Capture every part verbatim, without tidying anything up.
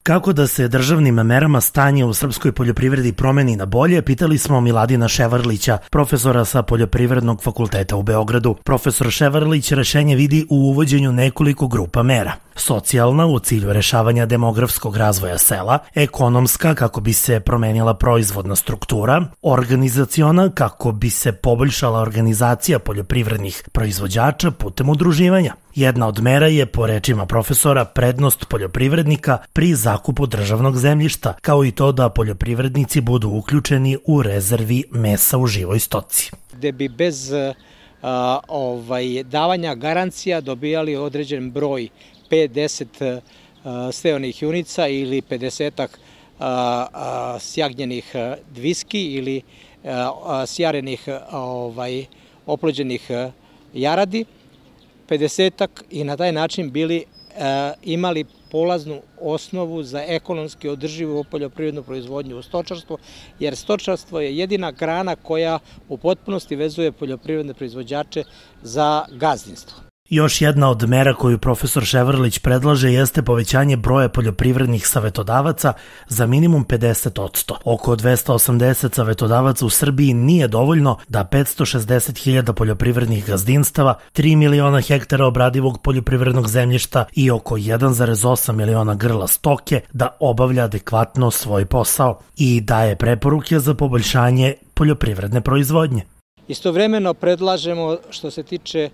Kako da se državnim merama stanje u srpskoj poljoprivredi promeni na bolje, pitali smo Miladina Ševarlića, profesora sa Poljoprivrednog fakulteta u Beogradu. Profesor Ševarlić rešenje vidi u uvođenju nekoliko grupa mera. Socijalna u cilju rešavanja demografskog razvoja sela, ekonomska kako bi se promenila proizvodna struktura, organizaciona kako bi se poboljšala organizacija poljoprivrednih proizvođača putem udruživanja. Jedna od mera je, po rečima profesora, prednost poljoprivrednika pri zakupu državnog zemljišta, kao i to da poljoprivrednici budu uključeni u rezervi mesa u živoj stoci. Gde bi bez a, ovaj, davanja garancija dobijali određen broj pet do deset steonih junica ili pedesetak sjagnjenih dviski ili a, sjarenih ovaj, oplođenih jaradi, pedesetak i na taj način bili e, imali polaznu osnovu za ekonomski održivu poljoprivrednu proizvodnju u stočarstvu, jer stočarstvo je jedina grana koja u potpunosti vezuje poljoprivredne proizvođače za gazdinstvo. Još jedna od mera koju profesor Ševarlić predlaže jeste povećanje broja poljoprivrednih savetodavaca za minimum pedeset posto. Oko dvesta osamdeset savetodavaca u Srbiji nije dovoljno da petsto šezdeset hiljada poljoprivrednih gazdinstava, tri miliona hektara obradivog poljoprivrednog zemljišta i oko jedan zarez osam miliona grla stoke da obavlja adekvatno svoj posao i daje preporuke za poboljšanje poljoprivredne proizvodnje. Istovremeno predlažemo što se tiče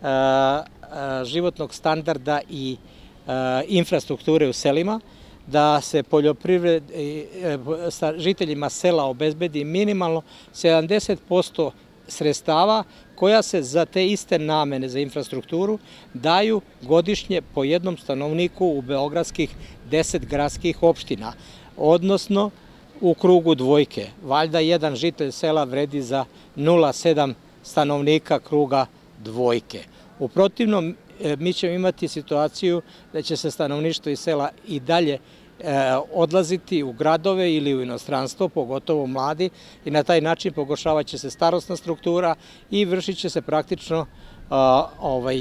životnog standarda i infrastrukture u selima, da se poljoprivred, sa žiteljima sela obezbedi minimalno sedamdeset posto sredstava koja se za te iste namene za infrastrukturu daju godišnje po jednom stanovniku u beogradskih deset gradskih opština, odnosno u krugu dvojke. Valjda jedan žitelj sela vredi za nula zarez sedam stanovnika kruga dvojke. U protivnom, mi ćemo imati situaciju da će se stanovništvo iz sela i dalje odlaziti u gradove ili u inostranstvo, pogotovo mladi, i na taj način pogoršavat će se starosna struktura i vršit će se praktično ovaj,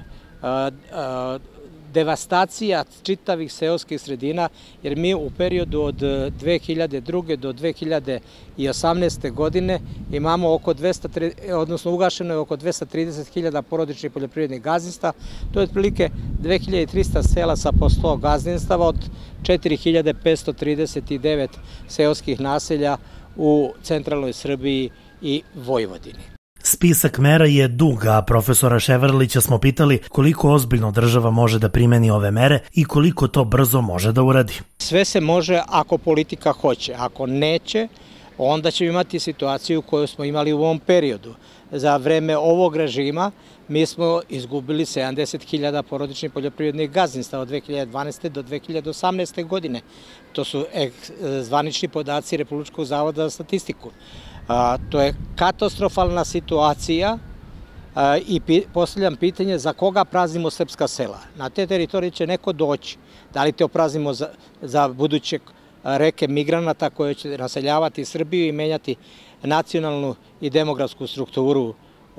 devastacija čitavih seoskih sredina, jer mi u periodu od dve hiljade druge do dve hiljade osamnaeste. godine imamo oko dvesta, odnosno ugašeno je oko dvesta trideset hiljada porodičnih poljoprivrednih gazdinstava. To je otprilike dve hiljade trista sela sa po sto gazdinstava od četiri hiljade petsto trideset devet seoskih naselja u centralnoj Srbiji i Vojvodini. Spisak mera je dug, a profesora Ševarlića smo pitali koliko ozbiljno država može da primeni ove mere i koliko to brzo može da uradi. Sve se može ako politika hoće, ako neće, onda ćemo imati situaciju koju smo imali u ovom periodu. Za vreme ovog režima mi smo izgubili sedamdeset hiljada porodičnih poljoprivrednih gazdinstava od dve hiljade dvanaeste. do dve hiljade osamnaeste. godine. To su zvanični podaci Republičkog zavoda za statistiku. A, to je katastrofalna situacija a, i pi, postavljam pitanje za koga praznimo srpska sela. Na te teritorije će neko doći. Da li te opraznimo za, za buduće reke migranata koje će naseljavati Srbiju i menjati nacionalnu i demografsku strukturu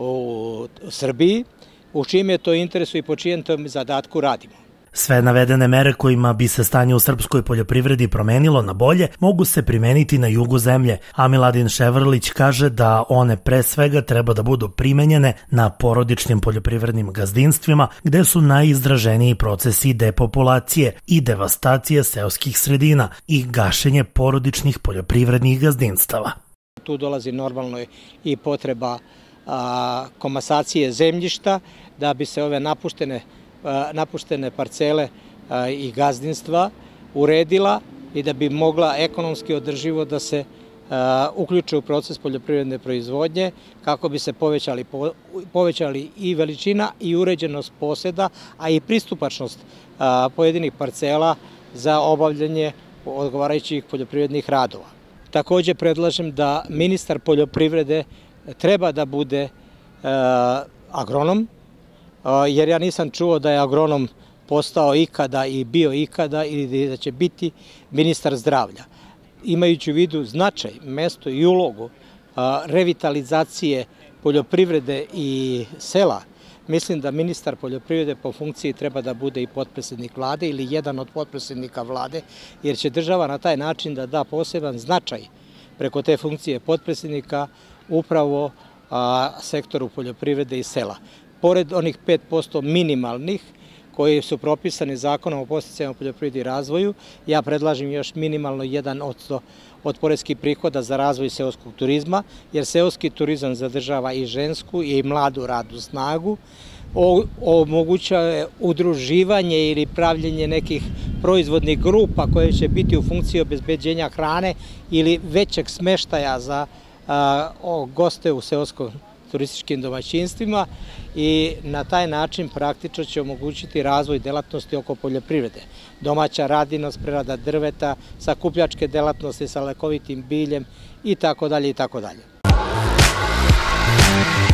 u Srbiji, u čijem je to interesu i po čijem tom zadatku radimo. Sve navedene mere kojima bi se stanje u srpskoj poljoprivredi promenilo na bolje mogu se primeniti na jugu zemlje, a Miladin Ševarlić kaže da one pre svega treba da budu primenjene na porodičnim poljoprivrednim gazdinstvima gde su najizraženiji procesi depopulacije i devastacije seoskih sredina i gašenje porodičnih poljoprivrednih gazdinstava. Tu dolazi normalno i potreba a, komasacije zemljišta da bi se ove napuštene napuštene parcele i gazdinstva uredila i da bi mogla ekonomski održivo da se uključe u proces poljoprivredne proizvodnje kako bi se povećali, povećali i veličina i uređenost poseda, a i pristupačnost pojedinih parcela za obavljanje odgovarajućih poljoprivrednih radova. Takođe predlažem da ministar poljoprivrede treba da bude agronom, jer ja nisam čuo da je agronom postao ikada i bio ikada ili da će biti ministar zdravlja. Imajući u vidu značaj, mesto i ulogu revitalizacije poljoprivrede i sela, mislim da ministar poljoprivrede po funkciji treba da bude i potpredsjednik vlade ili jedan od potpredsjednika vlade, jer će država na taj način da da poseban značaj preko te funkcije potpredsjednika upravo a, sektoru poljoprivrede i sela. Pored onih pet posto minimalnih koji su propisani zakonom o podsticajima u poljoprivredi i razvoju, ja predlažem još minimalno jedan posto od poreskih prihoda za razvoj seoskog turizma, jer seoski turizam zadržava i žensku i mladu radnu snagu, omogućava udruživanje ili pravljenje nekih proizvodnih grupa koje će biti u funkciji obezbeđenja hrane ili većeg smeštaja za a, o, goste u seoskom turističkim domaćinstvima i na taj način praktično će omogućiti razvoj delatnosti oko poljoprivrede. Domaća radinost, prerada drveta, sakupljačke delatnosti sa lekovitim biljem i tako dalje i tako dalje.